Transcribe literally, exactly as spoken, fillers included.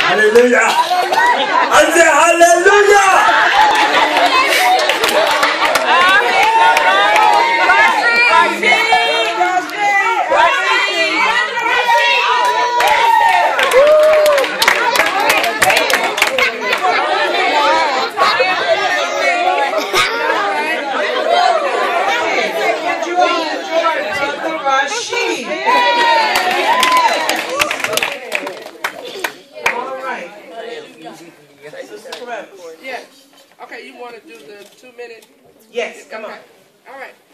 Hallelujah. I say hallelujah. Yeah. Okay, you want to do the two minute? Yes, come on. All right.